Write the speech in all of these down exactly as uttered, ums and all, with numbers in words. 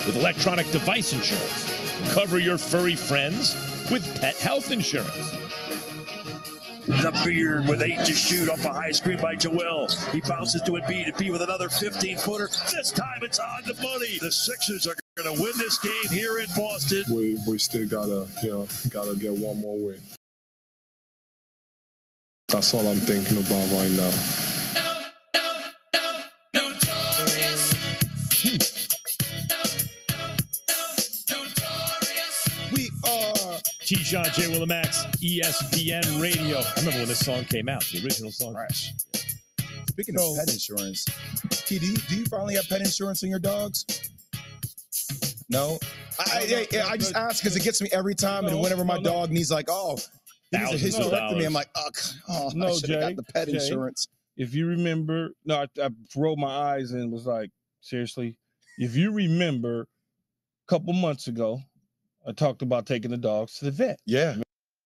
with electronic device insurance. Cover your furry friends with pet health insurance. The beard with eight to shoot off a high screen by Joel. He bounces to Embiid. Embiid with another fifteen-footer. This time it's on the money. The Sixers are going to win this game here in Boston. We we still gotta you know gotta get one more win. That's all I'm thinking about right now. We are Keyshawn, J. Willimax, E S P N Radio. I remember when this song came out, the original song. Right. Speaking so, of pet insurance, Key, do you, do you finally have pet insurance on your dogs? No? I, I, I, I just ask because it gets me every time, no, and whenever my no, dog needs like, oh, he needs a hysterectomy, I'm like, oh, oh no, I should have got the pet Jay, insurance. If you remember, no, I, I rolled my eyes and was like, seriously, if you remember a couple months ago, I talked about taking the dogs to the vet. Yeah.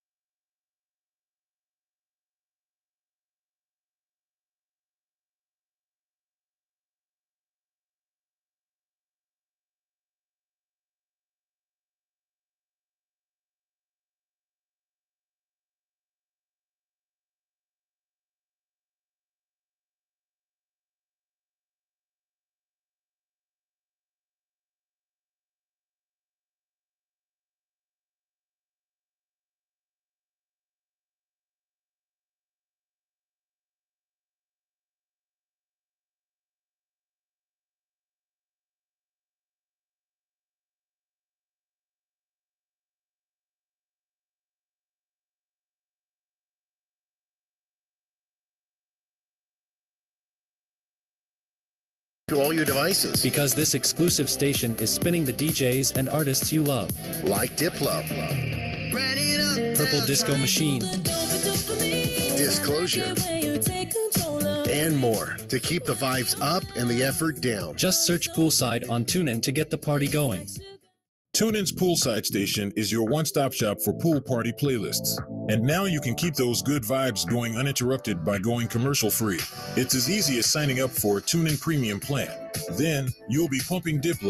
To all your devices. Because this exclusive station is spinning the D Js and artists you love. Like Diplo. Purple Disco Machine. Disclosure. And more to keep the vibes up and the effort down. Just search Poolside on TuneIn to get the party going. TuneIn's Poolside Station is your one-stop shop for pool party playlists. And now you can keep those good vibes going uninterrupted by going commercial-free. It's as easy as signing up for a TuneIn Premium plan. Then you'll be pumping Diplo,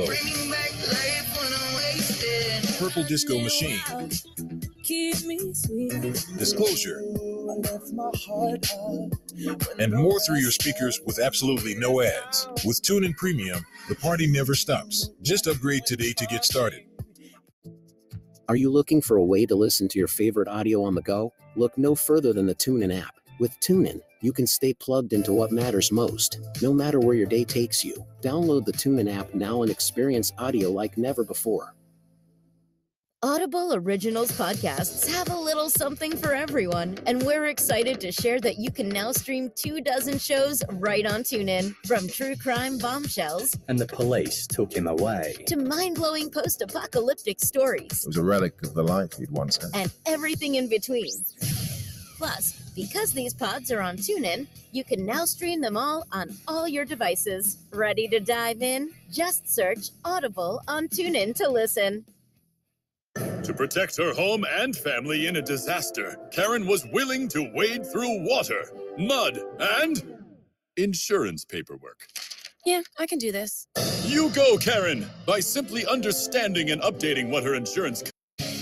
Purple Disco Machine, Disclosure, and more through your speakers with absolutely no ads. With TuneIn Premium, the party never stops. Just upgrade today to get started. Are you looking for a way to listen to your favorite audio on the go? Look no further than the TuneIn app. With TuneIn, you can stay plugged into what matters most, no matter where your day takes you. Download the TuneIn app now and experience audio like never before. Audible Originals podcasts have a little something for everyone, and we're excited to share that you can now stream two dozen shows right on TuneIn, from true crime bombshells and the police took him away to mind-blowing post-apocalyptic stories. It was a relic of the life he'd once had. And everything in between. Plus, because these pods are on TuneIn, you can now stream them all on all your devices. Ready to dive in? Just search Audible on TuneIn to listen. To protect her home and family in a disaster, Karen was willing to wade through water, mud, and insurance paperwork. Yeah, I can do this. You go, Karen, by simply understanding and updating what her insurance co-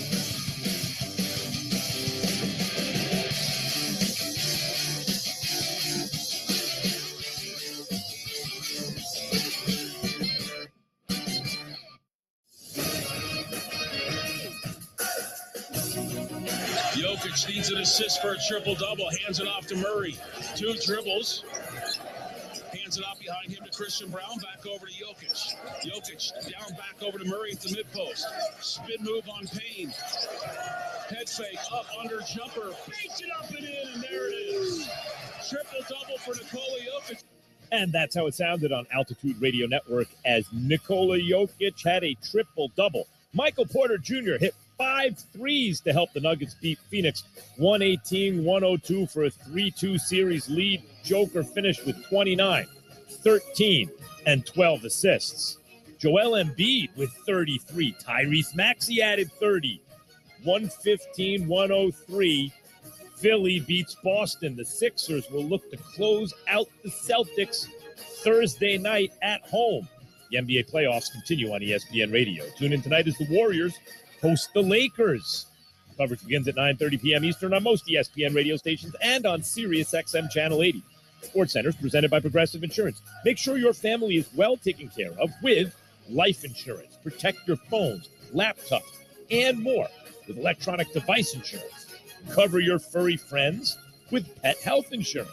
Jokic needs an assist for a triple-double. Hands it off to Murray. Two dribbles. Hands it off behind him to Christian Brown. Back over to Jokic. Jokic down back over to Murray at the mid-post. Spin move on Payne. Head fake. Up under jumper. Fakes it up and in, and there it is. Triple-double for Nikola Jokic. And that's how it sounded on Altitude Radio Network as Nikola Jokic had a triple-double. Michael Porter Junior hit five threes to help the Nuggets beat Phoenix one eighteen one oh two for a three two series lead. Joker finished with twenty-nine, thirteen, and twelve assists. Joel Embiid with thirty-three. Tyrese Maxey added thirty. one fifteen one oh three. Philly beats Boston. The Sixers will look to close out the Celtics Thursday night at home. The N B A playoffs continue on E S P N Radio. Tune in tonight as the Warriors host the Lakers. Coverage begins at nine thirty p.m. Eastern on most E S P N radio stations and on Sirius X M Channel eighty. Sports Center is presented by Progressive Insurance. Make sure your family is well taken care of with life insurance. Protect your phones, laptops, and more with electronic device insurance. Cover your furry friends with pet health insurance.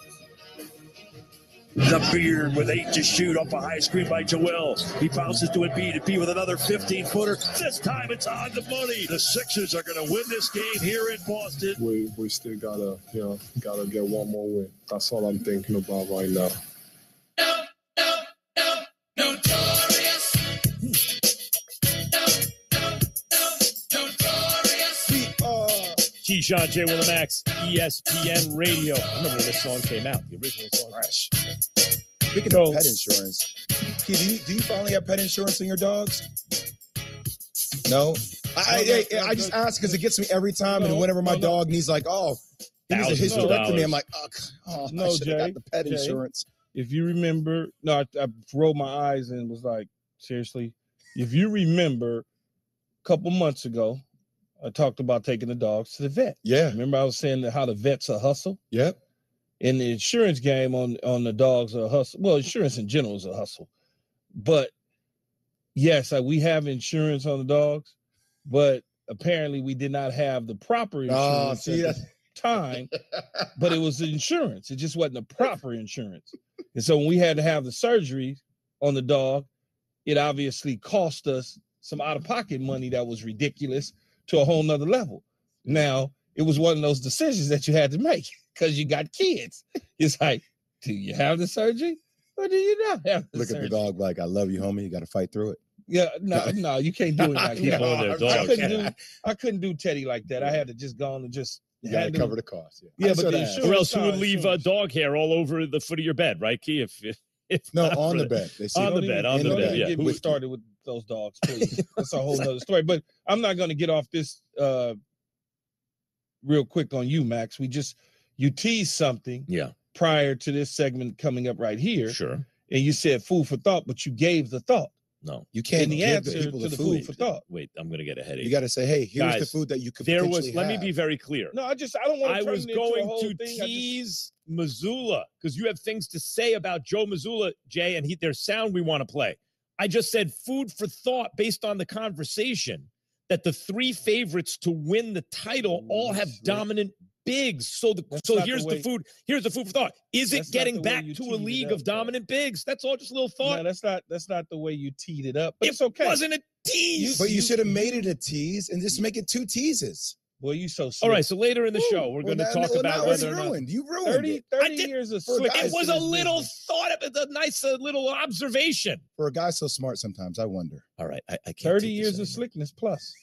The Beard with eight to shoot off a high screen by Joel. He bounces to Embiid. Embiid with another fifteen-footer. This time it's on the money. The Sixers are going to win this game here in Boston. We we still gotta you know gotta get one more win. That's all I'm thinking about right now. No, no, no, notorious. No, no, no, notorious. Keyshawn, J. Willimax, E S P N Radio. I remember when this song came out. The original song. Fresh. Speaking So- of pet insurance, Key, do you, do you finally have pet insurance on your dogs? No? I, I, I, I just ask because it gets me every time, and No, whenever my no, no. dog needs like, oh, he needs a Thousands of hysterectomy, I'm dollars. like, oh, oh No, I should have Jay, got the pet Jay. insurance. If you remember, no, I, I rolled my eyes and was like, seriously, if you remember a couple months ago, I talked about taking the dogs to the vet. Yeah. Remember I was saying that how the vet's a hustle? Yep. In the insurance game on, on the dogs are a hustle. Well, insurance in general is a hustle. But yes, like we have insurance on the dogs, but apparently we did not have the proper Oh, insurance see, at the time. But it was insurance. It just wasn't the proper insurance. And so when we had to have the surgery on the dog, it obviously cost us some out-of-pocket money that was ridiculous to a whole nother level. Now, it was one of those decisions that you had to make because you got kids. It's like, do you have the surgery or do you not have the Look surgery? at the dog like, I love you, homie. You got to fight through it. Yeah, no, no, you can't do it like Keep that. on their I dogs. couldn't do, I couldn't do Teddy like that. I had to just go on and just You got to handle- cover the cost. Yeah, I but said the that. insurance- Or else you would no, leave uh, insurance. dog hair all over the foot of your bed, right, Key? If, if, if No, not on for the bed. They see On it. the Don't bed, even- on the don't bed, even yeah. Get me started with those dogs, please. That's a whole nother story. But I'm not going to get off this uh, real quick on you, Max. We just you teased something Yeah, prior to this segment coming up right here, sure. and you said food for thought, but you gave the thought. No. You can't And the give answer the people to the the food. food for thought. Wait, I'm going to get a headache. You got to say, hey, here's the Guys, food that you could there was, potentially let me have. be very clear. No, I just I don't want I to turn was it into a going whole to thing. I just- tease Missoula because you have things to say about Joe Missoula, Jay, and he, there's sound we want to play. I just said food for thought based on the conversation that the three favorites to win the title all have dominant bigs. So the That's so not the here's the, way- food. Here's the food for thought. Is it That's not getting the way back you to a teed it league up, of though. dominant bigs? That's all. Just a little thought. No, that's not that's not the way you teed it up. But it it's okay. wasn't a tease. But you, You- should have made it a tease and just make it two teases. Boy, you so slick. all right. So later in the Woo. show, we're Well, going to now- talk well, about now it's whether or not ruined. You ruined thirty, it. thirty I did- years of for a slick. guy- it was a business. little thought. It was a nice uh, little observation. For a guy so smart, sometimes I wonder. All right. I, I can't thirty take years this of anymore. slickness plus.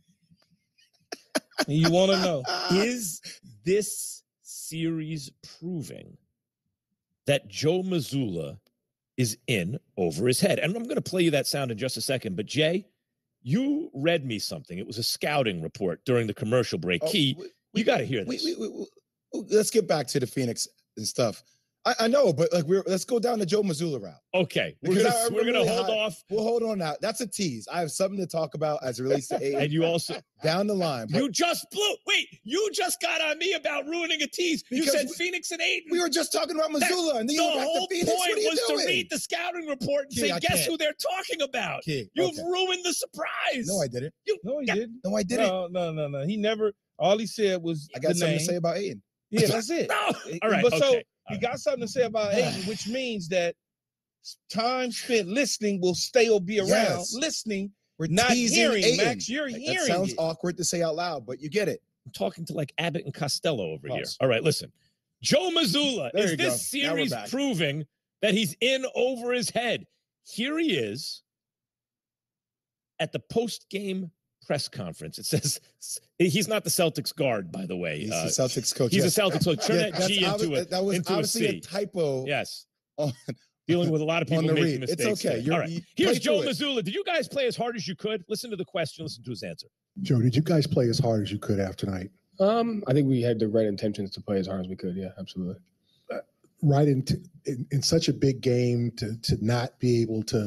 And you want to know? Is this series proving that Joe Missoula is in over his head? And I'm going to play you that sound in just a second. But Jay, you read me something. It was a scouting report during the commercial break. Oh, Key, we- you got to hear We, this. we, we, we- let's get back to the Phoenix and stuff. I, I know, but like we're let's go down the Joe Missoula route. Okay, we're Because gonna, I- we're I'm gonna really hold high. off. We'll hold on now. That's a tease. I have something to talk about as it relates to eight And you also, down the line. But you just blew. Wait, you just got on me about ruining a tease. You Because said we- Phoenix and Aiden. we were just talking about Missoula, and then the you went back whole to Phoenix. point What are you was doing? to read the scouting report and Key, say, I guess can't. who they're talking about. Key, You've okay. ruined the surprise. No, I didn't. You, No, he Yeah. didn't. No, I didn't. No, no, no, no. He never. All he said was I got the something name. to say about Aiden. Yeah, that's it. No. All right. But so okay. he got something to say about Aiden, which means that time spent listening will stay or be around. Yes. Listening, We're not teasing hearing. Aiden. Max, you're Like, hearing That sounds it. awkward to say out loud, but you get it. I'm talking to like Abbott and Costello over here. Pause. All right, listen. Joe Missoula, There is you this go. Now we're series back. proving that he's in over his head? Here he is at the post-game press conference. It says he's not the Celtics guard, by the way. He's Uh, the Celtics coach. he's yes. a Celtics coach. Turn Yeah, that that's G into obvi- a, that was into a obviously a C. typo. Yes. on- Dealing with a lot of people on the making read. It's mistakes. okay. there. You're- All right. you Here's play Joe through it. Missoula. Did you guys play as hard as you could? Listen to the question. Listen to his answer. Joe, did you guys play as hard as you could after tonight? Um, I think we had the right intentions to play as hard as we could. Yeah, absolutely. Right into in, in such a big game to to not be able to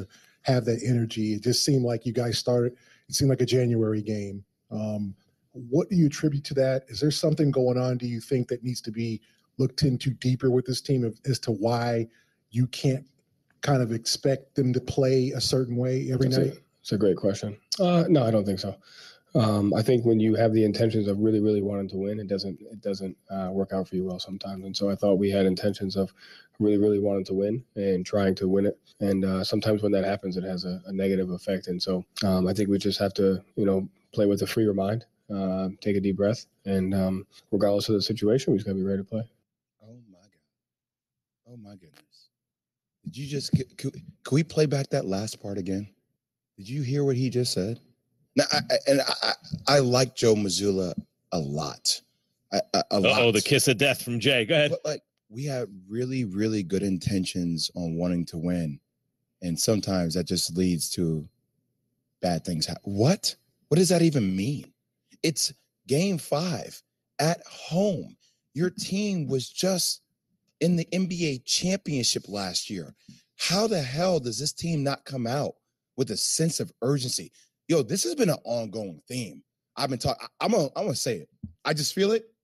have that energy. It just seemed like you guys started, it seemed like a January game. Um, what do you attribute to that? Is there something going on, do you think, that needs to be looked into deeper with this team of, as to why you can't kind of expect them to play a certain way every That's night? A, it's a great question. Uh, no, I don't think so. Um, I think when you have the intentions of really, really wanting to win, it doesn't it doesn't uh, work out for you well sometimes. And so I thought we had intentions of really, really wanting to win and trying to win it. And uh, sometimes when that happens, it has a, a negative effect. And so um, I think we just have to, you know, play with a freer mind, uh, take a deep breath, and um, regardless of the situation, we just got to be ready to play. Oh my God! Oh my goodness! Did you just could, could we play back that last part again? Did you hear what he just said? Now, I, I, and I, I like Joe Mazzulla a lot. A, a, a lot. Oh, the kiss of death from Jay. Go ahead. But like, we had really, really good intentions on wanting to win, and sometimes that just leads to bad things. What? What does that even mean? It's game five at home. Your team was just in the N B A championship last year. How the hell does this team not come out with a sense of urgency? Yo, this has been an ongoing theme. I've been talking. I'm gonna, I'm gonna say it. I just feel it.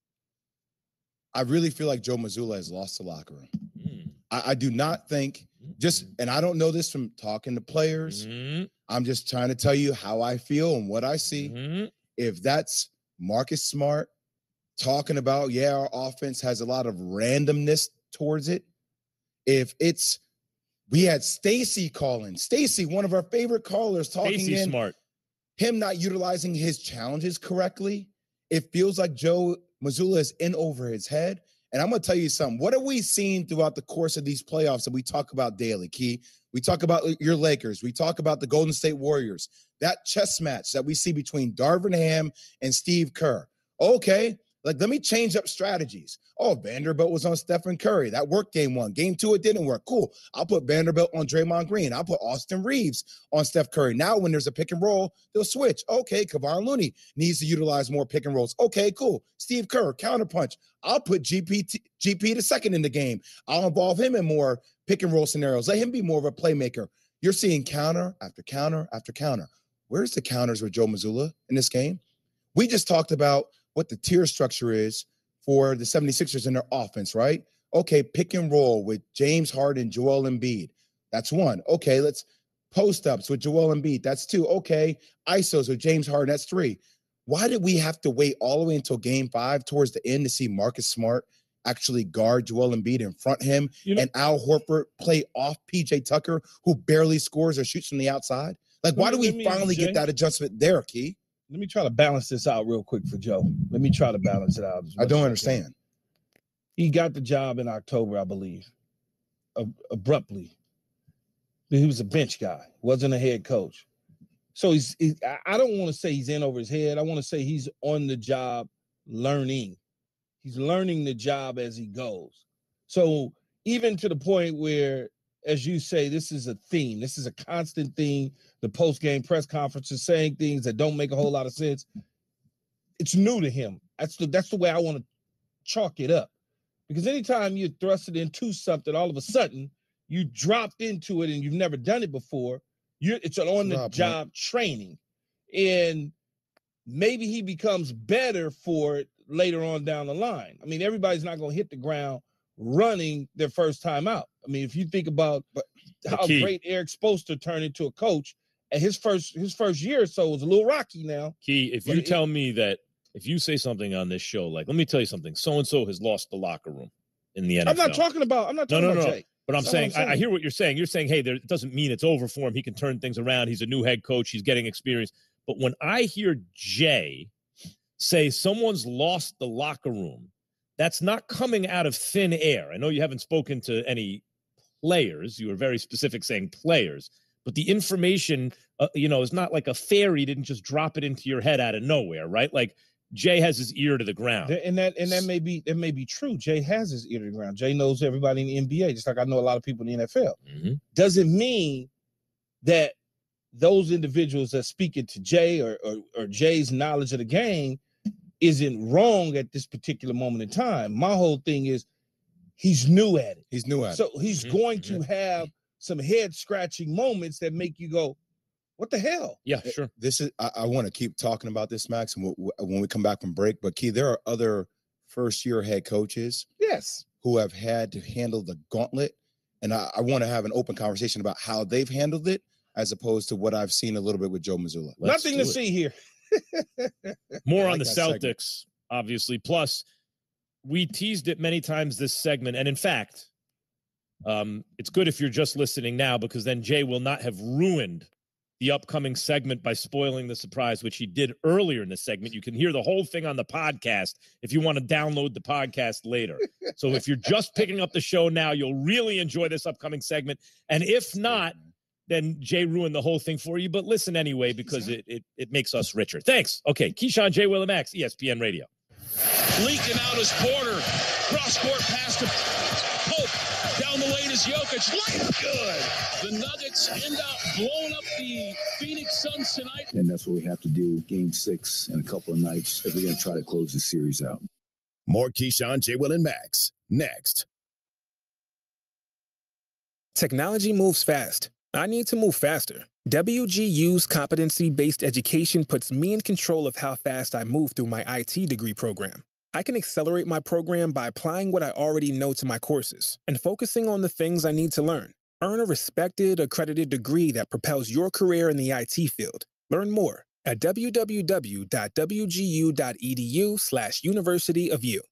I really feel like Joe Mazzulla has lost the locker room. Mm. I, I do not think just, and I don't know this from talking to players. Mm-hmm. I'm just trying to tell you how I feel and what I see. Mm-hmm. If that's Marcus Smart talking about, yeah, our offense has a lot of randomness towards it. If it's We had Stacy calling. Stacy, one of our favorite callers, talking Stacey in. Smart. Him not utilizing his challenges correctly. It feels like Joe Mazzulla is in over his head. And I'm going to tell you something. What have we seen throughout the course of these playoffs that we talk about daily, Key? We talk about your Lakers. We talk about the Golden State Warriors. That chess match that we see between Darvin Ham and Steve Kerr. Okay. Like, let me change up strategies. Oh, Vanderbilt was on Stephen Curry. That worked game one. Game two, it didn't work. Cool. I'll put Vanderbilt on Draymond Green. I'll put Austin Reeves on Steph Curry. Now, when there's a pick and roll, they'll switch. Okay, Kevon Looney needs to utilize more pick and rolls. Okay, cool. Steve Kerr, counterpunch. I'll put G P, G P the second in the game. I'll involve him in more pick and roll scenarios. Let him be more of a playmaker. You're seeing counter after counter after counter. Where's the counters with Joe Mazzulla in this game? We just talked about what the tier structure is for the seventy-sixers in their offense, right? Okay, pick and roll with James Harden, Joel Embiid. That's one. Okay, let's post ups with Joel Embiid. That's two. Okay, I S Os with James Harden. That's three. Why did we have to wait all the way until game five towards the end to see Marcus Smart actually guard Joel Embiid and front him, you know, and Al Horford play off P J Tucker, who barely scores or shoots from the outside? Like, why do we finally get that adjustment there, Key? Let me try to balance this out real quick for Joe. Let me try to balance it out. I don't understand. He got the job in October, I believe, ab- abruptly. He was a bench guy, wasn't a head coach. So he's, he, I don't want to say he's in over his head. I want to say he's on the job learning. He's learning the job as he goes. So even to the point where, as you say, this is a theme. This is a constant theme. The post-game press conferences saying things that don't make a whole lot of sense. It's new to him. That's the that's the way I want to chalk it up. Because anytime you're thrusted into something, all of a sudden you dropped into it and you've never done it before. You're it's an on-the-job training, and maybe he becomes better for it later on down the line. I mean, everybody's not going to hit the ground running their first time out. I mean, if you think about how great Eric Spoelstra turned into a coach, and his first his first year or so was a little rocky now. Key, if you tell me that, if you say something on this show, like, let me tell you something, so-and-so has lost the locker room in the N F L. I'm not talking about, I'm not talking no, no, about no. Jay. But I'm saying, I'm saying, I, I hear what you're saying. You're saying, hey, there, it doesn't mean it's over for him. He can turn things around. He's a new head coach. He's getting experience. But when I hear Jay say someone's lost the locker room, that's not coming out of thin air. I know you haven't spoken to any players. You were very specific saying players. But the information, uh, you know, is not like a fairy didn't just drop it into your head out of nowhere, right? Like, Jay has his ear to the ground. And that and that may be that may be true. Jay has his ear to the ground. Jay knows everybody in the N B A, just like I know a lot of people in the N F L. Mm-hmm. Doesn't mean that those individuals that speaking to Jay or, or or Jay's knowledge of the game isn't wrong at this particular moment in time. My whole thing is he's new at it. He's new at so it. So he's mm-hmm. going to have some head scratching moments that make you go, what the hell? Yeah, sure. This is, I, I want to keep talking about this, Max, and w- w- when we come back from break. But Key, there are other first year head coaches. Yes. Who have had to handle the gauntlet. And I, I want to have an open conversation about how they've handled it as opposed to what I've seen a little bit with Joe Mazzulla. Let's Nothing to do it. see here. More I on like the that Celtics, segment. obviously. Plus, we teased it many times this segment. And in fact, um, it's good if you're just listening now, because then Jay will not have ruined the upcoming segment by spoiling the surprise, which he did earlier in the segment. You can hear the whole thing on the podcast if you want to download the podcast later. So if you're just picking up the show now, you'll really enjoy this upcoming segment. And if not, then Jay ruined the whole thing for you. But listen anyway, because it it, it makes us richer. Thanks. Okay, Keyshawn, J. Will, and Max, E S P N Radio. Leaking out is Porter. Cross-court pass to Pope. Down the lane is Jokic. Layup good. The Nuggets end up blowing up the Phoenix Suns tonight. And that's what we have to do game six in a couple of nights if we're going to try to close the series out. More Keyshawn, J. Will, and Max next. Technology moves fast. I need to move faster. W G U's competency-based education puts me in control of how fast I move through my I T degree program. I can accelerate my program by applying what I already know to my courses and focusing on the things I need to learn. Earn a respected, accredited degree that propels your career in the I T field. Learn more at w w w dot w g u dot e d u slash University of U.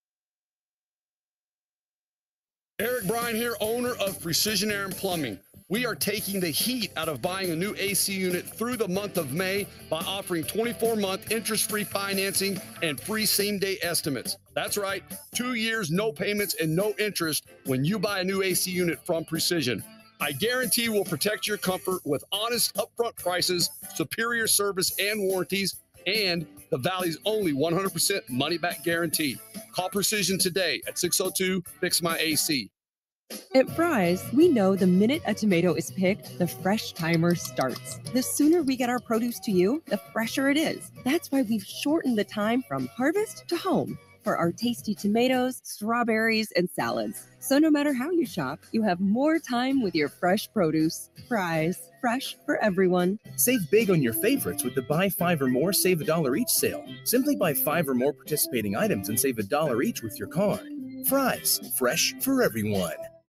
Eric Bryan here, owner of Precision Air and Plumbing. We are taking the heat out of buying a new A C unit through the month of May by offering twenty-four month interest-free financing and free same-day estimates. That's right, two years, no payments, and no interest when you buy a new A C unit from Precision. I guarantee we'll protect your comfort with honest upfront prices, superior service and warranties, and the Valley's only one hundred percent money-back guarantee. Call Precision today at six oh two, fix my A C. At Fry's, we know the minute a tomato is picked, the fresh timer starts. The sooner we get our produce to you, the fresher it is. That's why we've shortened the time from harvest to home for our tasty tomatoes, strawberries, and salads. So no matter how you shop, you have more time with your fresh produce. Fry's, fresh for everyone. Save big on your favorites with the Buy Five or More, Save a Dollar Each sale. Simply buy five or more participating items and save a dollar each with your card. Fry's, fresh for everyone.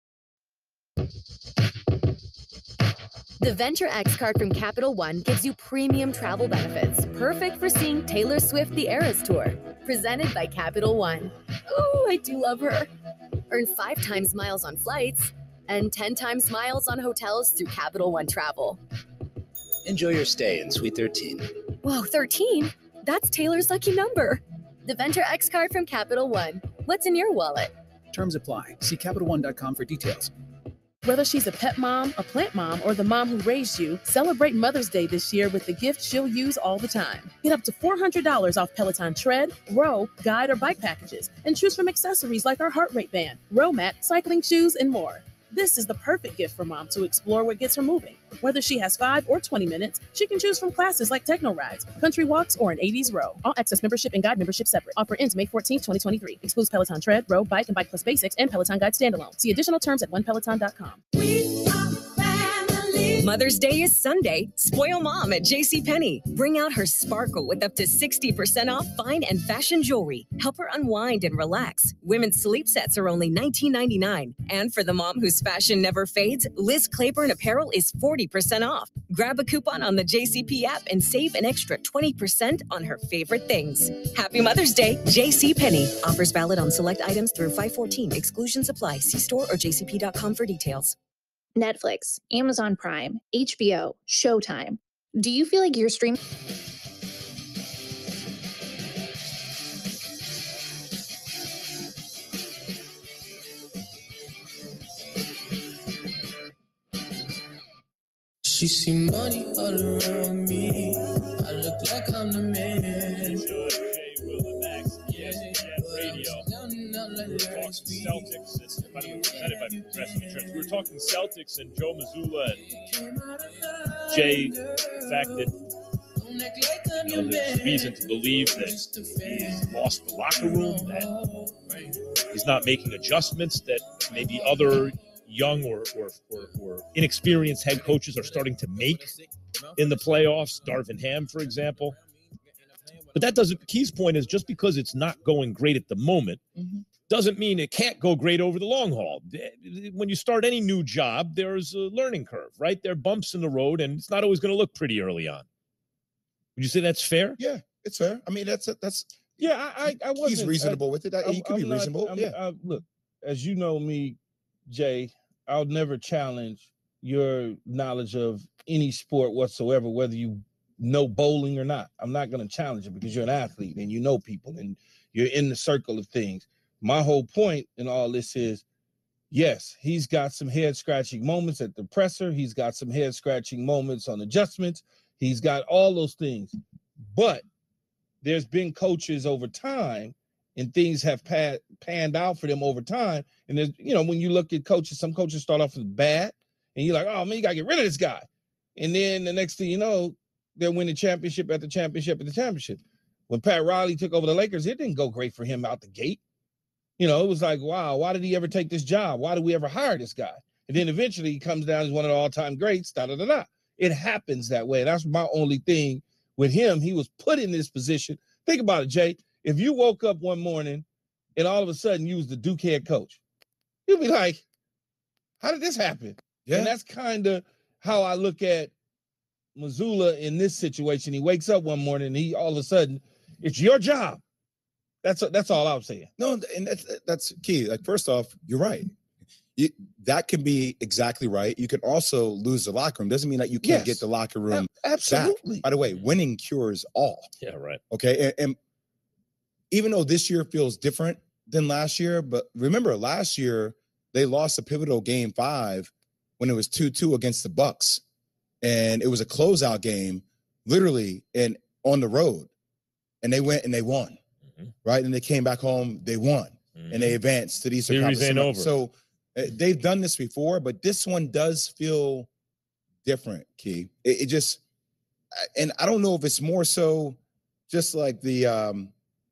The Venture X card from Capital One gives you premium travel benefits, perfect for seeing Taylor Swift The Eras Tour. Presented by Capital One. Oh, I do love her. Earn five times miles on flights and ten times miles on hotels through Capital One Travel. Enjoy your stay in Suite thirteen. Whoa, thirteen? That's Taylor's lucky number. The Venture X card from Capital One. What's in your wallet? Terms apply. See Capital One dot com for details. Whether she's a pet mom, a plant mom, or the mom who raised you, celebrate Mother's Day this year with the gift she'll use all the time. Get up to four hundred dollars off Peloton tread, row, guide, or bike packages, and choose from accessories like our heart rate band, row mat, cycling shoes, and more. This is the perfect gift for mom to explore what gets her moving. Whether she has five or twenty minutes, she can choose from classes like techno rides, country walks, or an eighties row. All access membership and guide membership separate. Offer ends May fourteenth, twenty twenty-three. Excludes Peloton tread, row, bike, and bike plus basics, and Peloton guide standalone. See additional terms at one peloton dot com. Mother's Day is Sunday. Spoil mom at JCPenney. Bring out her sparkle with up to sixty percent off fine and fashion jewelry. Help her unwind and relax. Women's sleep sets are only nineteen ninety-nine. And for the mom whose fashion never fades, Liz Claiborne apparel is forty percent off. Grab a coupon on the J C P app and save an extra twenty percent on her favorite things. Happy Mother's Day, JCPenney. Offers valid on select items through five fourteen. Exclusions apply. See store or j c p dot com for details. Netflix, Amazon Prime, H B O, Showtime. Do you feel like you're streaming? She see money all around me. I look like I'm the man. Celtics, it's presented by Progressive Insurance. We were talking Celtics and Joe Mazzulla and Jay, the fact that you know, there's reason to believe that he's lost the locker room, that he's not making adjustments that maybe other young or, or, or, or inexperienced head coaches are starting to make in the playoffs. Darvin Ham, for example. But that doesn't, Key's point is just because it's not going great at the moment mm-hmm. doesn't mean it can't go great over the long haul. When you start any new job, there's a learning curve, right? There are bumps in the road, and it's not always going to look pretty early on. Would you say that's fair? Yeah, it's fair. I mean, that's, that's, yeah, I, I, I wasn't. He's reasonable I, with it. I, he could I'm be not, reasonable. I'm, yeah. I, look, as you know me, Jay, I'll never challenge your knowledge of any sport whatsoever, whether you know bowling or not. I'm not going to challenge it because you're an athlete and you know people and you're in the circle of things. My whole point in all this is, yes, he's got some head-scratching moments at the presser. He's got some head-scratching moments on adjustments. He's got all those things. But there's been coaches over time and things have pad, panned out for them over time. And there's, you know, when you look at coaches, some coaches start off as bad and you're like, oh man, you gotta get rid of this guy. And then the next thing you know, they're winning championship at the championship at the championship. When Pat Riley took over the Lakers, it didn't go great for him out the gate. You know, it was like, wow, why did he ever take this job? Why did we ever hire this guy? And then eventually he comes down as one of the all-time greats, da da da da. It happens that way. That's my only thing with him. He was put in this position. Think about it, Jay. If you woke up one morning and all of a sudden you was the Duke head coach, you'd be like, how did this happen? Yeah. And that's kind of how I look at Mazzulla in this situation. He wakes up one morning and he all of a sudden, it's your job. That's that's all I'm saying. No, and that's that's key. Like, first off, you're right. You, that can be exactly right. You can also lose the locker room. Doesn't mean that you can't yes. get the locker room Absolutely. back. By the way, winning cures all. Yeah, right. Okay, and, and even though this year feels different than last year, but remember last year they lost a pivotal game five when it was two two against the Bucks, and it was a closeout game, literally, and on the road, and they went and they won. Right, and they came back home. They won, mm-hmm. and they advanced to the Eastern Conference. Over. So uh, they've done this before, but this one does feel different. Key, it, it just, and I don't know if it's more so just like the um,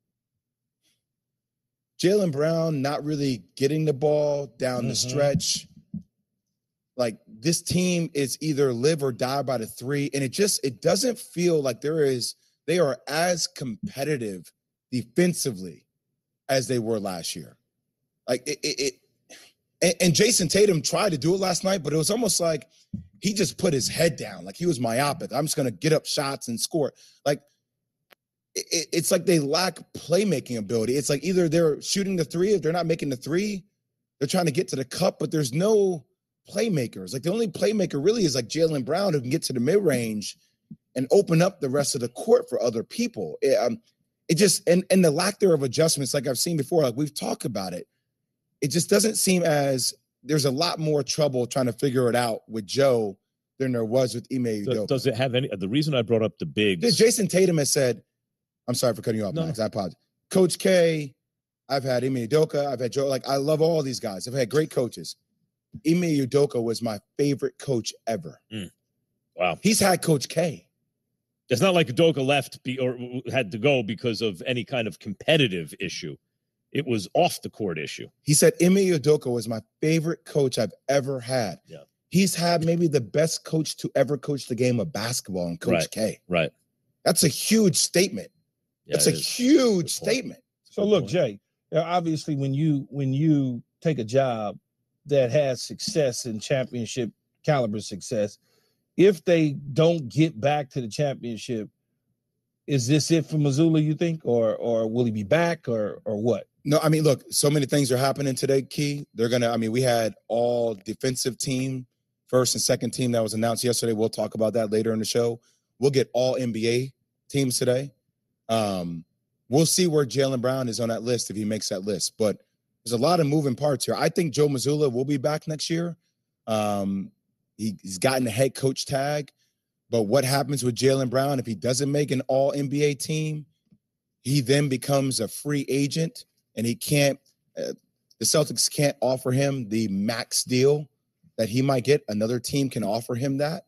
Jaylen Brown not really getting the ball down mm-hmm. the stretch. Like, this team is either live or die by the three, and it just it doesn't feel like there is. They are as competitive defensively as they were last year. Like it, it, it and, and Jason Tatum tried to do it last night, but it was almost like he just put his head down. Like he was myopic. I'm just going to get up shots and score. Like it, it's like they lack playmaking ability. It's like either they're shooting the three, if they're not making the three, they're trying to get to the cup, but there's no playmakers. Like the only playmaker really is like Jaylen Brown, who can get to the mid range and open up the rest of the court for other people. It, um, It just, and, and the lack there of adjustments, like I've seen before, like we've talked about it, it just doesn't seem as, there's a lot more trouble trying to figure it out with Joe than there was with Ime Udoka. Does it have any, the reason I brought up the bigs. Jason Tatum has said, I'm sorry for cutting you off, no. Max, I apologize. Coach K, I've had Ime Udoka, I've had Joe, like I love all these guys. I've had great coaches. Ime Udoka was my favorite coach ever. Mm. Wow. He's had Coach K. It's not like Udoka left be, or had to go because of any kind of competitive issue. It was off the court issue. He said, Ime Udoka was my favorite coach I've ever had. Yeah. He's had maybe the best coach to ever coach the game of basketball in Coach right. K. Right. That's a huge statement. Yeah, That's a is. huge statement. So look, Jay, obviously when you when you take a job that has success and championship caliber success, if they don't get back to the championship, is this it for Mazzulla, you think? Or or will he be back or or what? No, I mean, look, so many things are happening today, Key. They're going to, I mean, we had all defensive team, first and second team that was announced yesterday. We'll talk about that later in the show. We'll get all N B A teams today. Um, we'll see where Jaylen Brown is on that list if he makes that list. But there's a lot of moving parts here. I think Joe Mazzulla will be back next year. Um, he, he's gotten a head coach tag. But what happens with Jaylen Brown if he doesn't make an all N B A team? He then becomes a free agent, and he can't uh, the Celtics can't offer him the max deal that he might get. Another team can offer him that.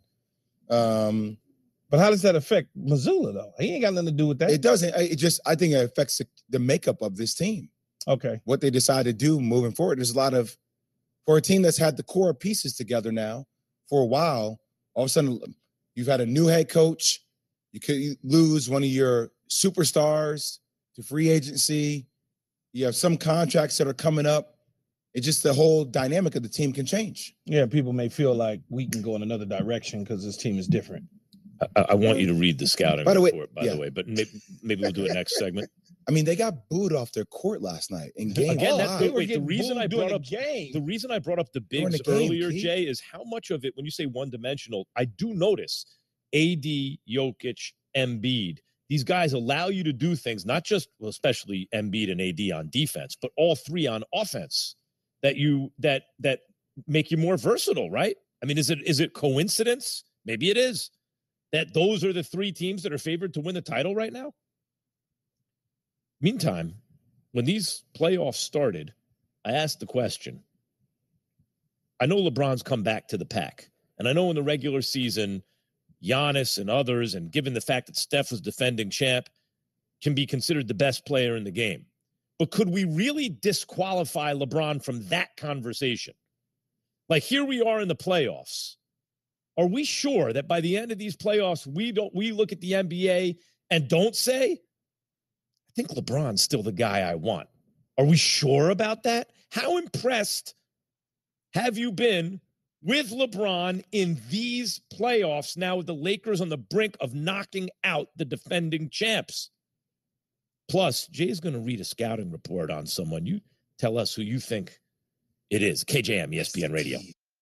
Um, but how does that affect Mazzulla, though? He ain't got nothing to do with that. It doesn't. It just, I think it affects the, the makeup of this team. Okay. What they decide to do moving forward. There's a lot of For a team that's had the core pieces together now for a while, all of a sudden you've had a new head coach. You could lose one of your superstars to free agency. You have some contracts that are coming up. It's just the whole dynamic of the team can change. Yeah, people may feel like we can go in another direction because this team is different. I, I want you to read the scouting By the way- report, by yeah. the way, but maybe, maybe we'll do it next segment. I mean, they got booed off their court last night in game. Again, Oh, that's wow. the, wait, the reason I brought the up game. the reason I brought up the During bigs the game, earlier, Keith. Jay, is how much of it, when you say one-dimensional, I do notice A D, Jokic, Embiid. These guys allow you to do things, not just, well, especially Embiid and A D on defense, but all three on offense that you that that make you more versatile, right? I mean, is it is it coincidence? Maybe it is that those are the three teams that are favored to win the title right now. Meantime, when these playoffs started, I asked the question. I know LeBron's come back to the pack, and I know in the regular season, Giannis and others, and given the fact that Steph was defending champ, can be considered the best player in the game. But could we really disqualify LeBron from that conversation? Like, here we are in the playoffs. Are we sure that by the end of these playoffs, we don't we look at the N B A and don't say, I think LeBron's still the guy I want? Are we sure about that? How impressed have you been with LeBron in these playoffs now with the Lakers on the brink of knocking out the defending champs? Plus, Jay's going to read a scouting report on someone. You tell us who you think it is. K J M, E S P N Radio.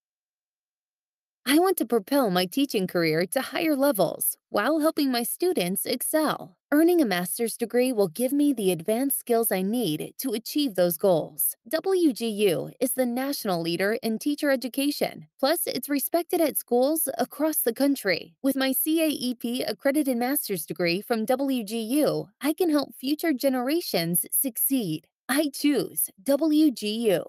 I want to propel my teaching career to higher levels while helping my students excel. Earning a master's degree will give me the advanced skills I need to achieve those goals. W G U is the national leader in teacher education. Plus, it's respected at schools across the country. With my C A E P accredited master's degree from W G U, I can help future generations succeed. I choose W G U.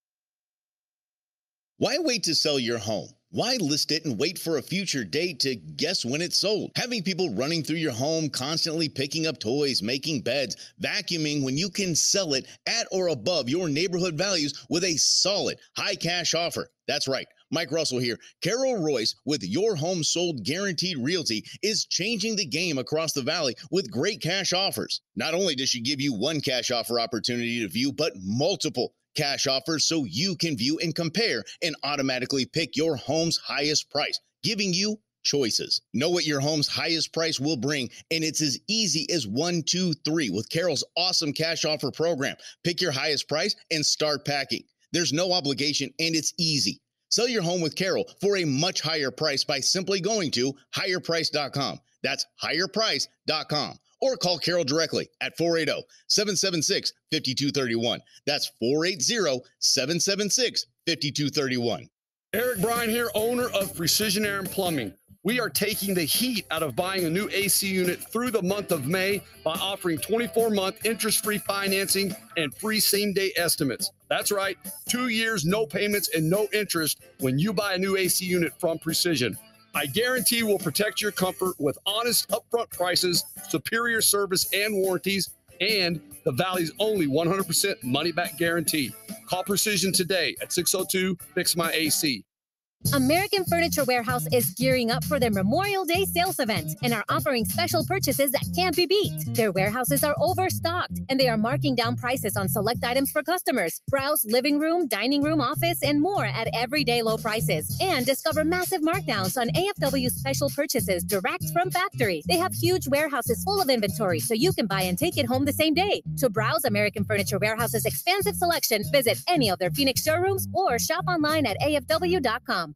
Why wait to sell your home? Why list it and wait for a future date to guess when it's sold? Having people running through your home, constantly picking up toys, making beds, vacuuming when you can sell it at or above your neighborhood values with a solid high cash offer. That's right. Mike Russell here. Carol Royce with Your Home Sold Guaranteed Realty is changing the game across the valley with great cash offers. Not only does she give you one cash offer opportunity to view, but multiple cash offers so you can view and compare and automatically pick your home's highest price, giving you choices. Know what your home's highest price will bring, and it's as easy as one, two, three with Carol's awesome cash offer program. Pick your highest price and start packing. There's no obligation, and it's easy. Sell your home with Carol for a much higher price by simply going to higher price dot com. That's higher price dot com. Or call Carol directly at four eight zero, seven seven six, five two three one. That's four eight zero, seven seven six, five two three one. Eric Bryan here, owner of Precision Air and Plumbing. We are taking the heat out of buying a new A C unit through the month of May by offering twenty-four month interest-free financing and free same-day estimates. That's right, two years, no payments, and no interest when you buy a new A C unit from Precision. I guarantee we'll protect your comfort with honest upfront prices, superior service and warranties, and the Valley's only one hundred percent money-back guarantee. Call Precision today at six oh two, fix my A C. American Furniture Warehouse is gearing up for their Memorial Day sales event and are offering special purchases that can't be beat. Their warehouses are overstocked, and they are marking down prices on select items for customers. Browse living room, dining room, office, and more at everyday low prices. And discover massive markdowns on A F W special purchases direct from factory. They have huge warehouses full of inventory, so you can buy and take it home the same day. To browse American Furniture Warehouse's expansive selection, visit any of their Phoenix showrooms or shop online at A F W dot com.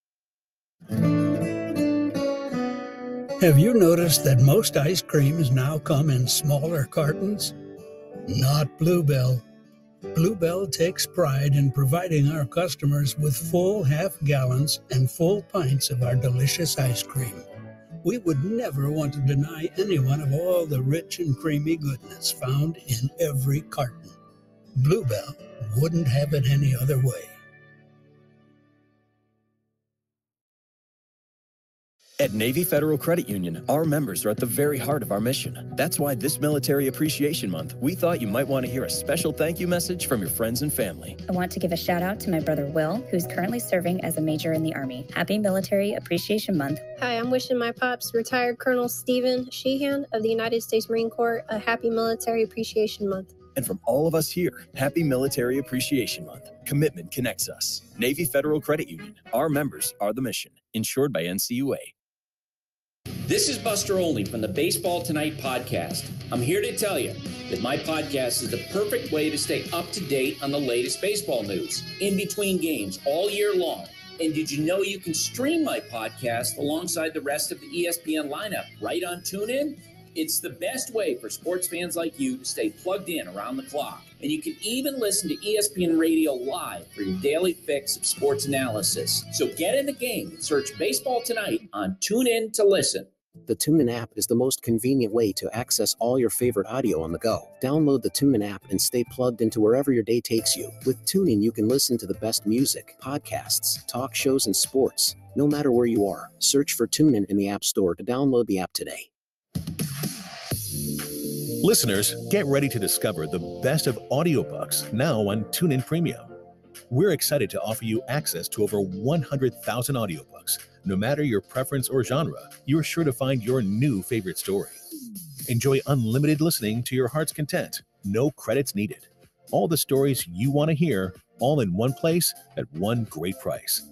Have you noticed that most ice creams now come in smaller cartons? Not Bluebell. Bluebell takes pride in providing our customers with full half gallons and full pints of our delicious ice cream. We would never want to deny anyone of all the rich and creamy goodness found in every carton. Bluebell wouldn't have it any other way. At Navy Federal Credit Union, our members are at the very heart of our mission. That's why this Military Appreciation Month, we thought you might want to hear a special thank you message from your friends and family. I want to give a shout out to my brother Will, who's currently serving as a major in the Army. Happy Military Appreciation Month. Hi, I'm wishing my pops, retired Colonel Stephen Sheehan of the United States Marine Corps, a happy Military Appreciation Month. And from all of us here, happy Military Appreciation Month. Commitment connects us. Navy Federal Credit Union. Our members are the mission. Insured by N C U A. This is Buster Olney from the Baseball Tonight podcast. I'm here to tell you that my podcast is the perfect way to stay up to date on the latest baseball news in between games all year long. And did you know you can stream my podcast alongside the rest of the E S P N lineup right on TuneIn? It's the best way for sports fans like you to stay plugged in around the clock. And you can even listen to E S P N Radio Live for your daily fix of sports analysis. So get in the game and search Baseball Tonight on TuneIn to listen. The TuneIn app is the most convenient way to access all your favorite audio on the go. Download the TuneIn app and stay plugged into wherever your day takes you. With TuneIn, you can listen to the best music, podcasts, talk shows, and sports, no matter where you are. Search for TuneIn in the App Store to download the app today. Listeners, get ready to discover the best of audiobooks now on TuneIn Premium. We're excited to offer you access to over one hundred thousand audiobooks. No matter your preference or genre, you're sure to find your new favorite story. Enjoy unlimited listening to your heart's content. No credits needed. All the stories you want to hear, all in one place at one great price.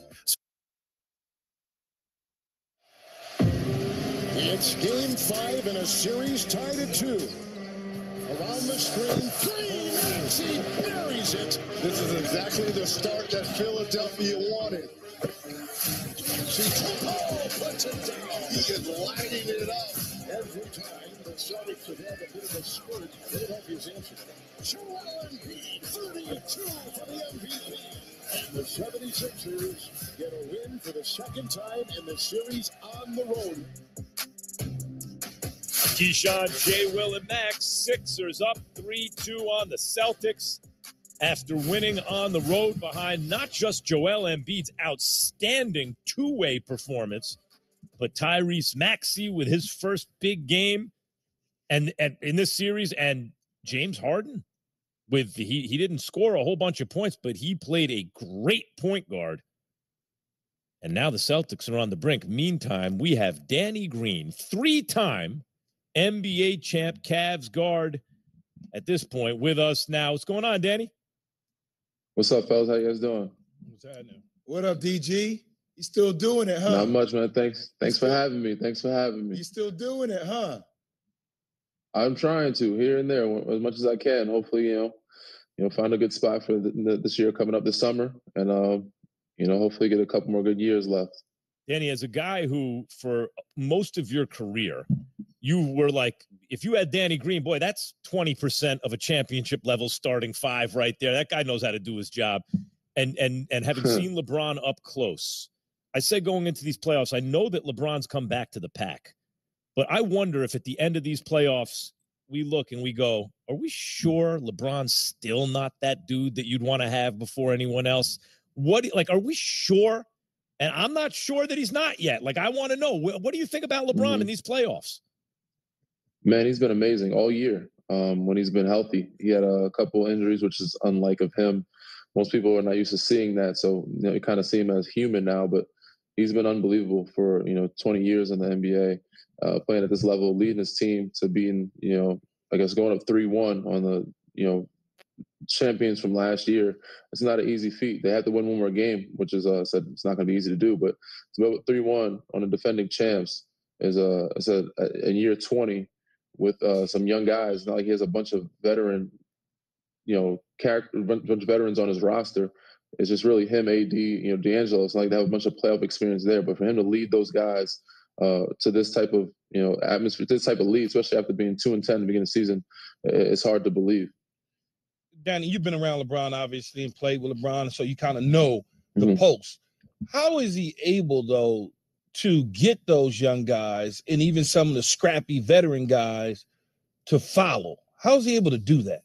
It's game five in a series tied at two. Around the screen, Green, Maxey buries it. This is exactly the start that Philadelphia wanted. Oh, puts it down. He is lighting it up. Every time the Celtics have had a bit of a spurt, Philadelphia's answered. Joel Embiid, thirty-two for the M V P. And the seventy-sixers get a win for the second time in the series on the road. Keyshawn, J. Will, and Max. Sixers up three two on the Celtics after winning on the road behind not just Joel Embiid's outstanding two-way performance, but Tyrese Maxey with his first big game and, and in this series, and James Harden with he he didn't score a whole bunch of points, but he played a great point guard. And now the Celtics are on the brink. Meantime, we have Danny Green, three-time N B A champ, Cavs guard at this point with us now. What's going on, Danny? What's up, fellas? How you guys doing? What's happening? What up, D G? You still doing it, huh? Not much, man. Thanks. Thanks for having me. Thanks for having me. You still doing it, huh? I'm trying to here and there as much as I can. Hopefully, you know, you know, find a good spot for the, the, this year coming up this summer, and um, you know, hopefully get a couple more good years left. Danny, as a guy who, for most of your career, you were like, if you had Danny Green, boy, that's twenty percent of a championship level starting five right there. That guy knows how to do his job. And and and having seen LeBron up close, I say going into these playoffs, I know that LeBron's come back to the pack, but I wonder if at the end of these playoffs, we look and we go, are we sure LeBron's still not that dude that you'd want to have before anyone else? What, like, are we sure? And I'm not sure that he's not yet. Like, I want to know, what do you think about LeBron mm-hmm. in these playoffs? Man, he's been amazing all year um, when he's been healthy. He had a couple injuries, which is unlike of him. Most people are not used to seeing that. So, you know, you kind of see him as human now, but he's been unbelievable for, you know, twenty years in the N B A, uh, playing at this level, leading his team to being, you know, I guess going up three one on the, you know, champions from last year. It's not an easy feat. They have to win one more game, which is, uh, said it's not going to be easy to do, but to go with three one on the defending champs is a, is a, a year twenty with uh, some young guys. Not like he has a bunch of veteran, you know, character, a bunch of veterans on his roster. It's just really him, A D, you know, D'Angelo. It's not like they have a bunch of playoff experience there, but for him to lead those guys uh, to this type of, you know, atmosphere, this type of lead, especially after being two and ten at the beginning of the season, it's hard to believe. Danny, you've been around LeBron, obviously, and played with LeBron, so you kind of know the Mm-hmm. pulse. How is he able, though, to get those young guys and even some of the scrappy veteran guys to follow? How is he able to do that?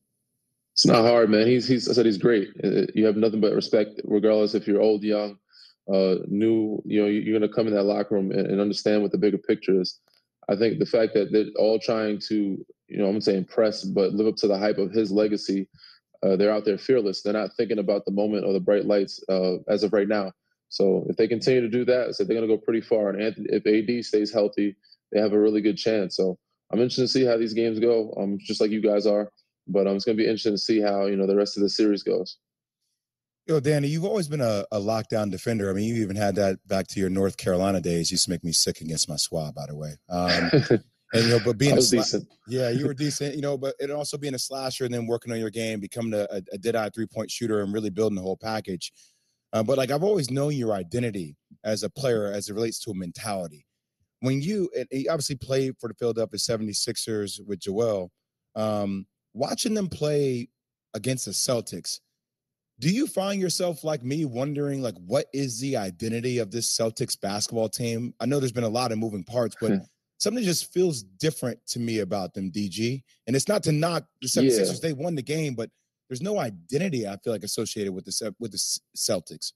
It's not hard, man. He's, he's, I said he's great. You have nothing but respect, regardless if you're old, young. uh, new, you know, you're going to come in that locker room and, and understand what the bigger picture is. I think the fact that they're all trying to, you know, I'm going to say impress, but live up to the hype of his legacy. Uh, they're out there fearless. They're not thinking about the moment or the bright lights uh, as of right now. So if they continue to do that, so they're going to go pretty far. And Anthony, if A D stays healthy, they have a really good chance. So I'm interested to see how these games go, um, just like you guys are. But um, it's going to be interesting to see how, you know, the rest of the series goes. Yo, Danny, you've always been a, a lockdown defender. I mean, you even had that back to your North Carolina days. Used to make me sick against my swab, by the way. Um, and, you know, but being I a was sla- decent. Yeah, you were decent, you know, but it also being a slasher and then working on your game, becoming a, a, a dead-eye three-point shooter and really building the whole package. Uh, but, like, I've always known your identity as a player as it relates to a mentality. When you, and you obviously played for the Philadelphia seventy-sixers with Joel, um, watching them play against the Celtics, do you find yourself like me wondering, like, what is the identity of this Celtics basketball team? I know there's been a lot of moving parts, but something just feels different to me about them, D G. And it's not to knock the seventy-sixers. Yeah. They won the game, but there's no identity, I feel like, associated with the Ce- with the C- Celtics.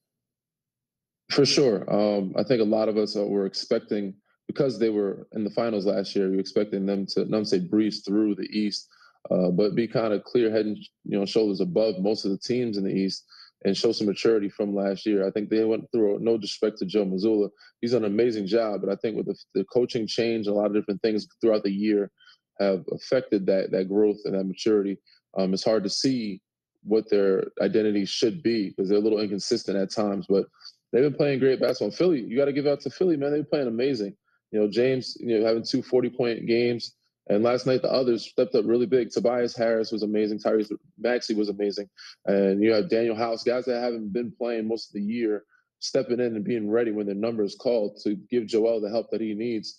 For sure. Um, I think a lot of us uh, were expecting, because they were in the finals last year, we were expecting them to, not say breeze through the East, uh, but be kind of clear head and, you know, shoulders above most of the teams in the East and show some maturity from last year. I think they went through, no disrespect to Joe Mazzulla, he's done an amazing job, but I think with the, the coaching change, a lot of different things throughout the year have affected that that growth and that maturity. Um, it's hard to see what their identity should be because they're a little inconsistent at times, but they've been playing great basketball. Philly, you got to give out to Philly, man. They've been playing amazing. You know, James, you know, having two forty-point games. And last night, the others stepped up really big. Tobias Harris was amazing. Tyrese Maxey was amazing. And you have Daniel House, guys that haven't been playing most of the year, stepping in and being ready when their number is called to give Joel the help that he needs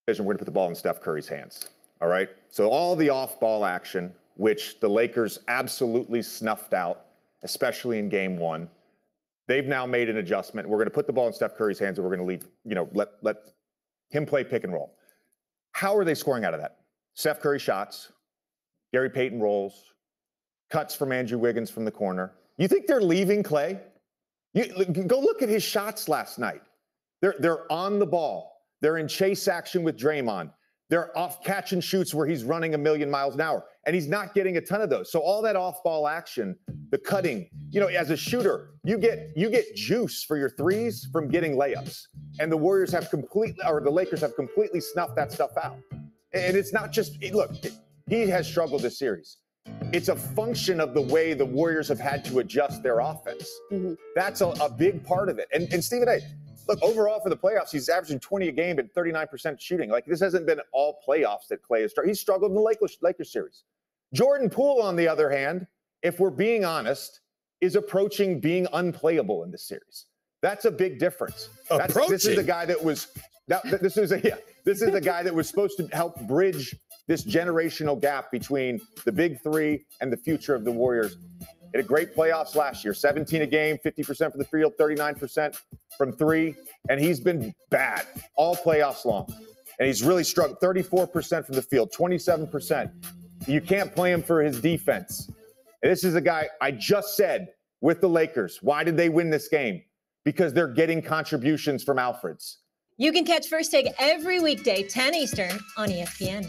We're going to put the ball in Steph Curry's hands. All right. So all the off-ball action, which the Lakers absolutely snuffed out, especially in game one, they've now made an adjustment. We're going to put the ball in Steph Curry's hands and we're going to leave, you know, let, let him play pick and roll. How are they scoring out of that? Steph Curry shots, Gary Payton rolls, cuts from Andrew Wiggins from the corner. You think they're leaving Clay? You, go look at his shots last night. They're, they're on the ball. They're in chase action with Draymond. They're off catch and shoots where he's running a million miles an hour, and he's not getting a ton of those. So all that off-ball action, the cutting, you know, as a shooter, you get you get juice for your threes from getting layups. And the Warriors have completely, or the Lakers have completely snuffed that stuff out. And it's not just, look, he has struggled this series. It's a function of the way the Warriors have had to adjust their offense. Mm-hmm. That's a, a big part of it. And, and Stephen A., look, overall for the playoffs, he's averaging twenty a game and thirty-nine percent shooting. Like, this hasn't been all playoffs that Clay has struggled. He's struggled in the Lakers, Lakers series. Jordan Poole, on the other hand, if we're being honest, is approaching being unplayable in this series. That's a big difference. That's, this is the guy that was that, this is a yeah, this is the guy that was supposed to help bridge this generational gap between the big three and the future of the Warriors. He had a great playoffs last year, seventeen a game, fifty percent from the field, thirty-nine percent from three, and he's been bad all playoffs long. And he's really struggled, thirty-four percent from the field, twenty-seven percent. You can't play him for his defense. And this is a guy I just said with the Lakers. Why did they win this game? Because they're getting contributions from Alfreds. You can catch First Take every weekday, ten Eastern on E S P N.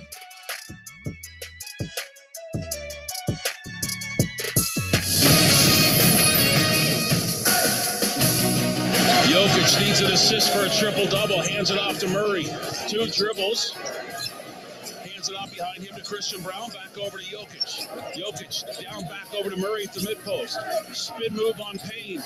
Jokic needs an assist for a triple-double. Hands it off to Murray. Two dribbles. Hands it off behind him to Christian Brown. Back over to Jokic. Jokic down back over to Murray at the mid-post. Spin move on Payne.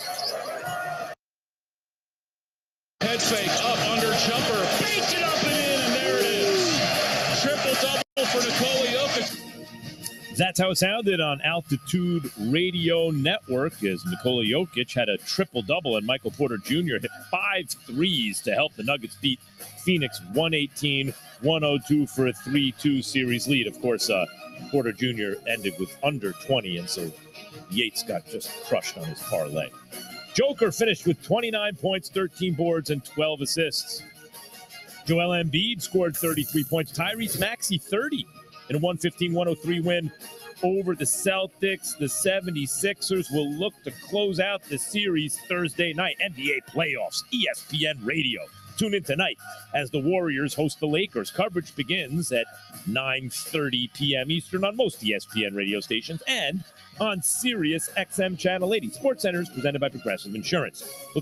Head fake up under jumper. Faked it up and in, and there it is. Triple-double for Nikola Jokic. That's how it sounded on Altitude Radio Network as Nikola Jokic had a triple-double and Michael Porter Junior hit five threes to help the Nuggets beat Phoenix one eighteen one oh two for a three two series lead. Of course, uh, Porter Junior ended with under twenty, and so Yates got just crushed on his parlay. Joker finished with twenty-nine points, thirteen boards, and twelve assists. Joel Embiid scored thirty-three points. Tyrese Maxey, thirty. In a one fifteen one oh three win over the Celtics, the seventy-sixers will look to close out the series Thursday night. N B A playoffs, E S P N Radio. Tune in tonight as the Warriors host the Lakers. Coverage begins at nine thirty p.m. Eastern on most E S P N radio stations and on Sirius X M Channel eighty. SportsCenter is presented by Progressive Insurance. Look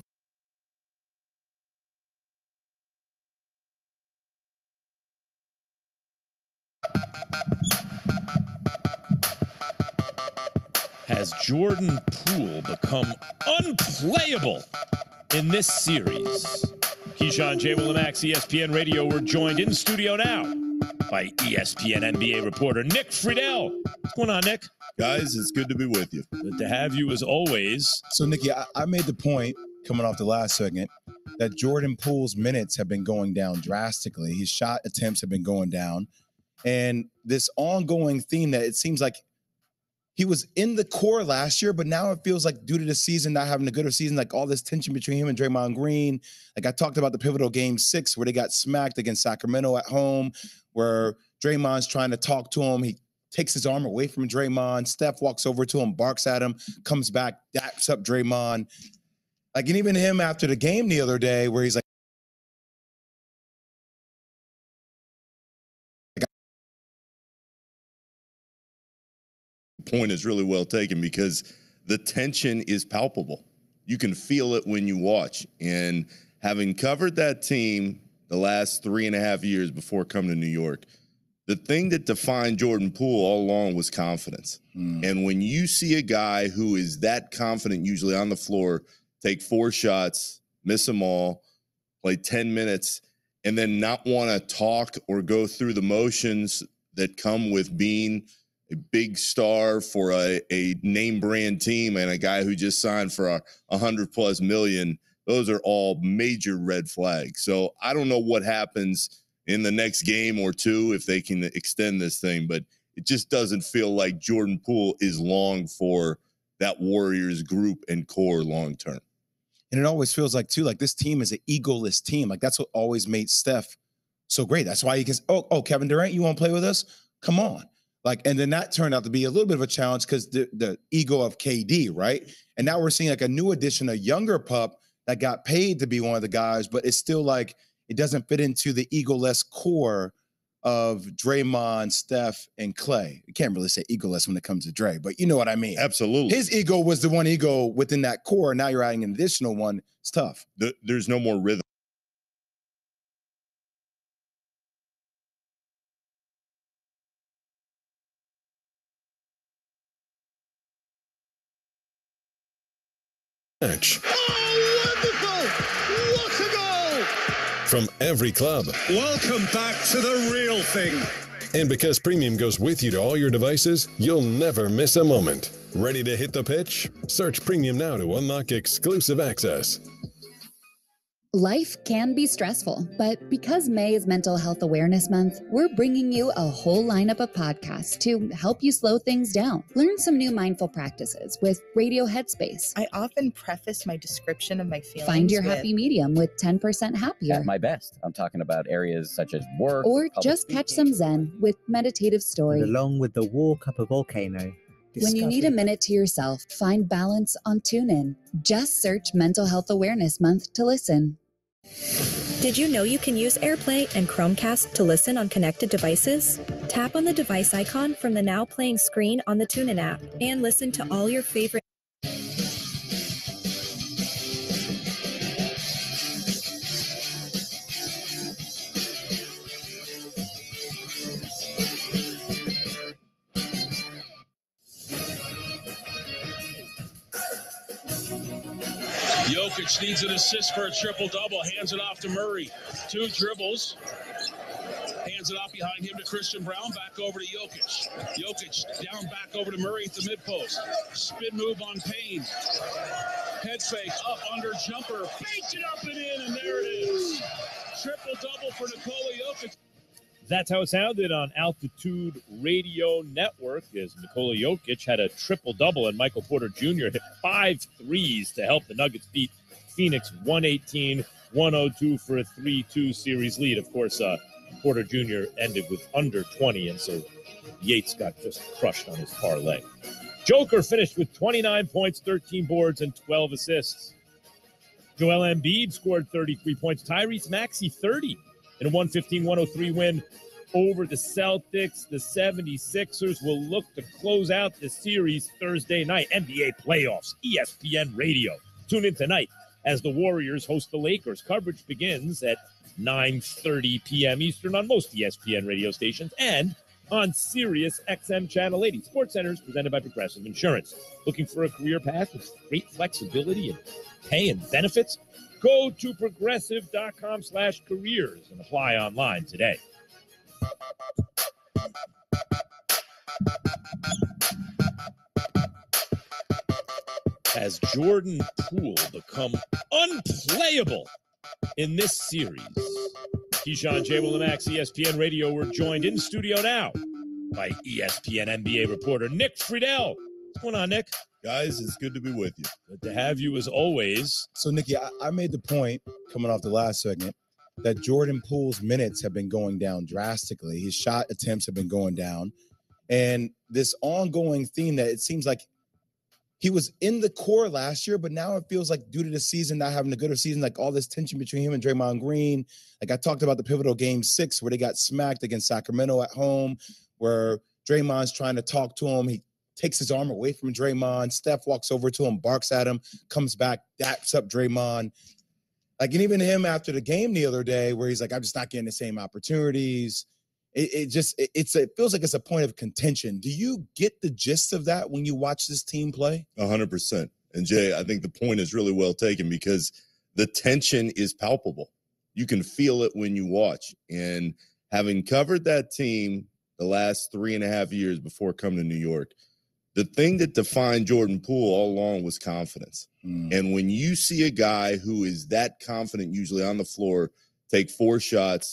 Has Jordan Poole become unplayable in this series? Keyshawn J. Willimax, E S P N Radio. We're joined in studio now by E S P N N B A reporter Nick Friedel. What's going on, Nick? Guys, it's good to be with you. Good to have you as always. So, Nicky, I, I made the point coming off the last segment that Jordan Poole's minutes have been going down drastically. His shot attempts have been going down. And this ongoing theme that it seems like he was in the core last year, but now it feels like due to the season not having a gooder season, like all this tension between him and Draymond Green. Like I talked about the pivotal game six where they got smacked against Sacramento at home, where Draymond's trying to talk to him. He takes his arm away from Draymond. Steph walks over to him, barks at him, comes back, daps up Draymond. Like, and even him after the game the other day where he's like, point is really well taken because the tension is palpable. You can feel it when you watch. And having covered that team the last three and a half years before coming to New York, the thing that defined Jordan Poole all along was confidence. Mm. And when you see a guy who is that confident, usually on the floor, take four shots, miss them all, play ten minutes, and then not want to talk or go through the motions that come with being a big star for a, a name brand team and a guy who just signed for a, a hundred plus million, those are all major red flags. So I don't know what happens in the next game or two if they can extend this thing. But it just doesn't feel like Jordan Poole is long for that Warriors group and core long term. And it always feels like, too, like this team is an egoless team. Like that's what always made Steph so great. That's why he can, oh, oh, Kevin Durant, you want to play with us? Come on. Like, and then that turned out to be a little bit of a challenge because the, the ego of K D, right? And now we're seeing like a new addition, a younger pup that got paid to be one of the guys, but it's still like it doesn't fit into the egoless core of Draymond, Steph, and Clay. You can't really say egoless when it comes to Dre, but you know what I mean. Absolutely. His ego was the one ego within that core. Now you're adding an additional one. It's tough. The, there's no more rhythm. Match. Oh, wonderful! What a goal! From every club. Welcome back to the real thing. And because Premium goes with you to all your devices, you'll never miss a moment. Ready to hit the pitch? Search Premium now to unlock exclusive access. Life can be stressful, but because May is Mental Health Awareness Month, we're bringing you a whole lineup of podcasts to help you slow things down. Learn some new mindful practices with Radio Headspace. I often preface my description of my feelings Find your with, happy medium with ten percent happier. At my best. I'm talking about areas such as work. Or public just catch some zen with Meditative Story. And along with the walk up a volcano. When you need a minute to yourself, find balance on TuneIn. Just search Mental Health Awareness Month to listen. Did you know you can use AirPlay and Chromecast to listen on connected devices? Tap on the device icon from the Now Playing screen on the TuneIn app and listen to all your favorite. Jokic needs an assist for a triple-double. Hands it off to Murray. Two dribbles. Hands it off behind him to Christian Brown. Back over to Jokic. Jokic down back over to Murray at the mid-post. Spin move on Payne. Head fake. Up under jumper. Faked it up and in, and there it is. Triple-double for Nikola Jokic. That's how it sounded on Altitude Radio Network as Nikola Jokic had a triple-double and Michael Porter Junior hit five threes to help the Nuggets beat Phoenix one eighteen one oh two for a three two series lead. Of course, uh, Porter Junior ended with under twenty, and so Yates got just crushed on his parlay. Joker finished with twenty-nine points, thirteen boards, and twelve assists. Joel Embiid scored thirty-three points. Tyrese Maxey, thirty. In a one fifteen one oh three win over the Celtics, the seventy-sixers will look to close out the series Thursday night. N B A playoffs, E S P N Radio. Tune in tonight as the Warriors host the Lakers. Coverage begins at nine thirty p.m. Eastern on most E S P N radio stations and on Sirius X M Channel eighty. SportsCenter is presented by Progressive Insurance. Looking for a career path with great flexibility and pay and benefits? Go to progressive.com slash careers and apply online today. Has Jordan Poole become unplayable in this series? Keyshawn, J. Will, and Max, E S P N Radio. We're joined in studio now by E S P N N B A reporter Nick Friedel. What's going on, Nick? Guys, it's good to be with you. Good to have you as always. So, Nikki, I, I made the point coming off the last segment that Jordan Poole's minutes have been going down drastically. His shot attempts have been going down. And this ongoing theme that it seems like he was in the core last year, but now it feels like due to the season not having a good season, like all this tension between him and Draymond Green. Like I talked about the pivotal game six where they got smacked against Sacramento at home, where Draymond's trying to talk to him. He takes his arm away from Draymond. Steph walks over to him, barks at him, comes back, daps up Draymond. Like, and even him after the game the other day where he's like, I'm just not getting the same opportunities. It, it just, it, it's a, it feels like it's a point of contention. Do you get the gist of that when you watch this team play? A hundred percent. And Jay, I think the point is really well taken because the tension is palpable. You can feel it when you watch. And having covered that team the last three and a half years before coming to New York, the thing that defined Jordan Poole all along was confidence. Mm. And when you see a guy who is that confident, usually on the floor, take four shots,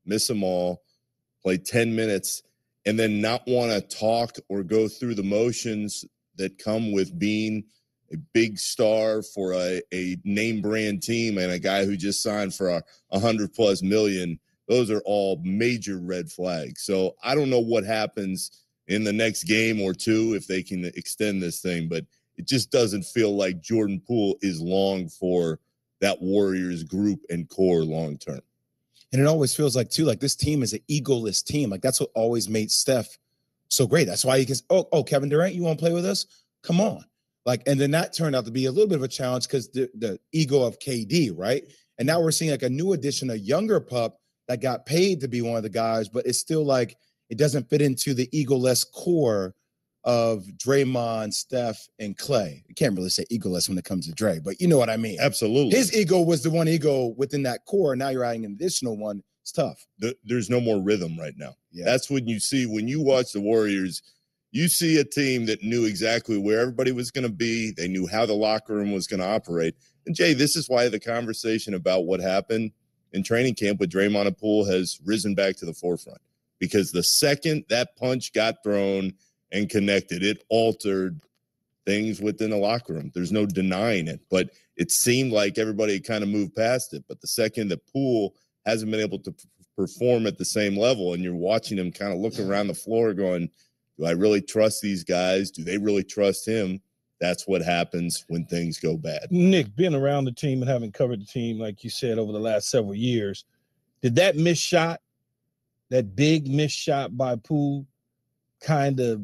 miss them all, play ten minutes, and then not want to talk or go through the motions that come with being a big star for a, a name brand team and a guy who just signed for a, a hundred plus million. Those are all major red flags. So I don't know what happens in the next game or two if they can extend this thing, but it just doesn't feel like Jordan Poole is long for that Warriors group and core long term. And it always feels like, too, like this team is an egoless team. Like that's what always made Steph so great. That's why he gets, oh, oh, Kevin Durant, you want to play with us? Come on. Like, and then that turned out to be a little bit of a challenge because the, the ego of K D, right? And now we're seeing like a new addition, a younger pup that got paid to be one of the guys, but it's still like it doesn't fit into the egoless core of Draymond, Steph, and Clay. You can't really say egoless when it comes to Dre, but you know what I mean. Absolutely. His ego was the one ego within that core. Now you're adding an additional one. It's tough. The, there's no more rhythm right now. Yeah. That's when you see, when you watch the Warriors, you see a team that knew exactly where everybody was going to be. They knew how the locker room was going to operate. And, Jay, this is why the conversation about what happened in training camp with Draymond and Poole has risen back to the forefront. Because the second that punch got thrown and connected, it altered things within the locker room. There's no denying it. But it seemed like everybody kind of moved past it. But the second that Poole hasn't been able to p- perform at the same level, and you're watching him kind of look around the floor going, do I really trust these guys? Do they really trust him? That's what happens when things go bad. Nick, being around the team and having covered the team, like you said, over the last several years, did that missed shot, that big missed shot by Poole, kind of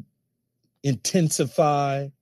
intensify,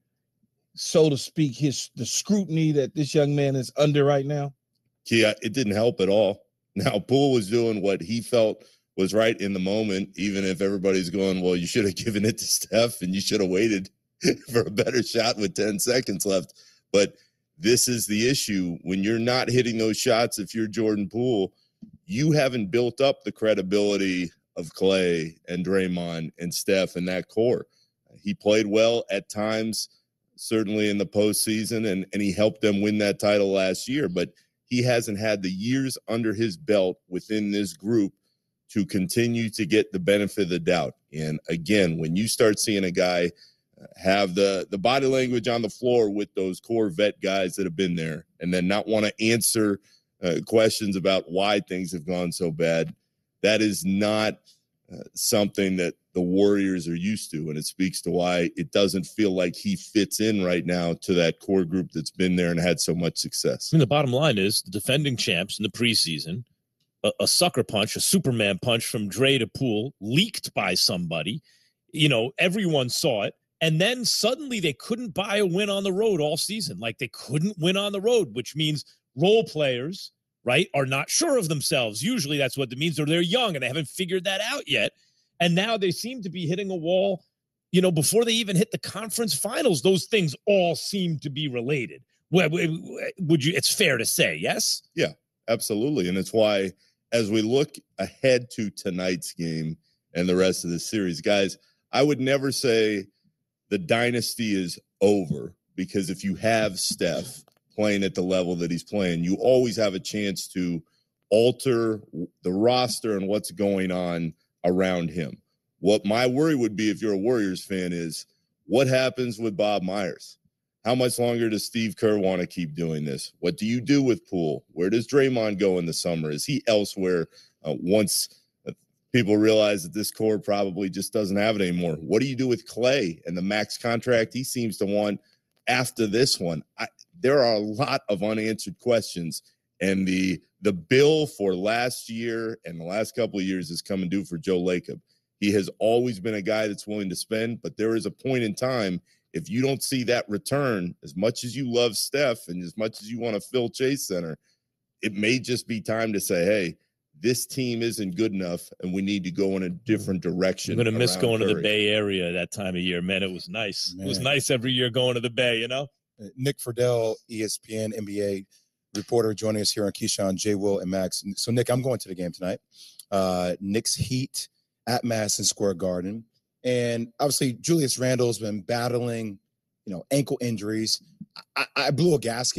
so to speak, his the scrutiny that this young man is under right now? Yeah, it didn't help at all. Now, Poole was doing what he felt was right in the moment, even if everybody's going, well, you should have given it to Steph and you should have waited for a better shot with ten seconds left. But this is the issue. When you're not hitting those shots, if you're Jordan Poole, you haven't built up the credibility of Clay and Draymond and Steph and that core. He played well at times, certainly in the postseason, and, and he helped them win that title last year. But he hasn't had the years under his belt within this group to continue to get the benefit of the doubt. And again, when you start seeing a guy have the, the body language on the floor with those core vet guys that have been there and then not want to answer uh, questions about why things have gone so bad, that is not uh, something that the Warriors are used to. And it speaks to why it doesn't feel like he fits in right now to that core group that's been there and had so much success. I mean, the bottom line is the defending champs in the preseason, a, a sucker punch, a Superman punch from Dre to Poole, leaked by somebody. You know, everyone saw it. And then suddenly they couldn't buy a win on the road all season. Like they couldn't win on the road, which means role players, right, are not sure of themselves. Usually that's what it means, or they're young and they haven't figured that out yet. And now they seem to be hitting a wall, you know, before they even hit the conference finals. Those things all seem to be related. Would you, it's fair to say, yes? Yeah, absolutely. And it's why as we look ahead to tonight's game and the rest of the series, guys, I would never say the dynasty is over, because if you have Steph playing at the level that he's playing, you always have a chance to alter the roster and what's going on around him. What my worry would be if you're a Warriors fan is what happens with Bob Myers? How much longer does Steve Kerr want to keep doing this? What do you do with Poole? Where does Draymond go in the summer? Is he elsewhere uh, once people realize that this core probably just doesn't have it anymore? What do you do with Clay and the max contract he seems to want after this one? I, there are a lot of unanswered questions, and the the bill for last year and the last couple of years is coming due for Joe Lacob. He has always been a guy that's willing to spend, but there is a point in time, if you don't see that return, as much as you love Steph and as much as you want to fill Chase Center, it may just be time to say, hey, this team isn't good enough, and we need to go in a different direction. I'm going to miss going Curry. to the Bay Area that time of year. Man, it was nice. Man. It was nice every year going to the Bay, you know? Nick Friedel, E S P N, N B A reporter, joining us here on Keyshawn, J. Will, and Max. So, Nick, I'm going to the game tonight. Uh, Knicks Heat at Madison Square Garden. And obviously, Julius Randle's been battling, you know, ankle injuries. I, I blew a gasket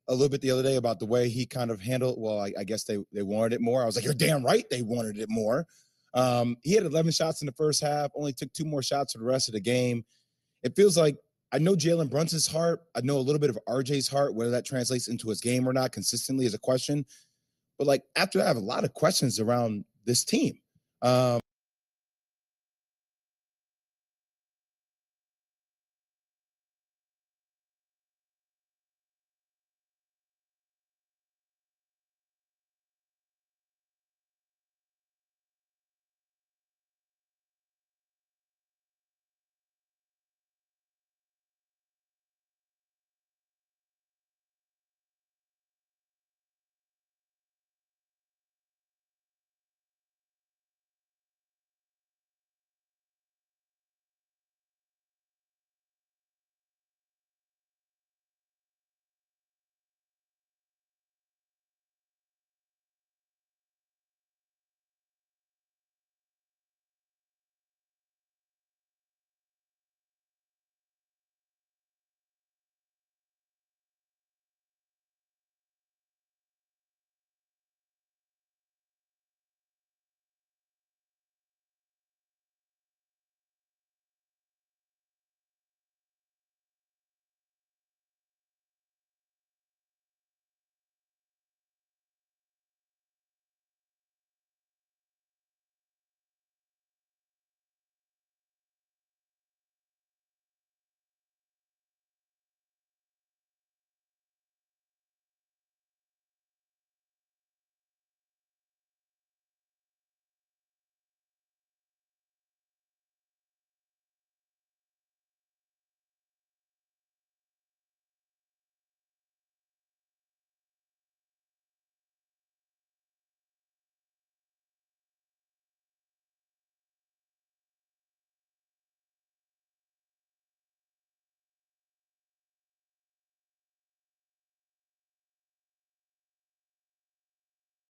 a little bit the other day about the way he kind of handled. Well, I, I guess they they wanted it more. I was like, you're damn right they wanted it more. Um, he had eleven shots in the first half, only took two more shots for the rest of the game. It feels like I know Jalen Brunson's heart. I know a little bit of R J's heart. Whether that translates into his game or not consistently is a question. But like after that, I have a lot of questions around this team. Um,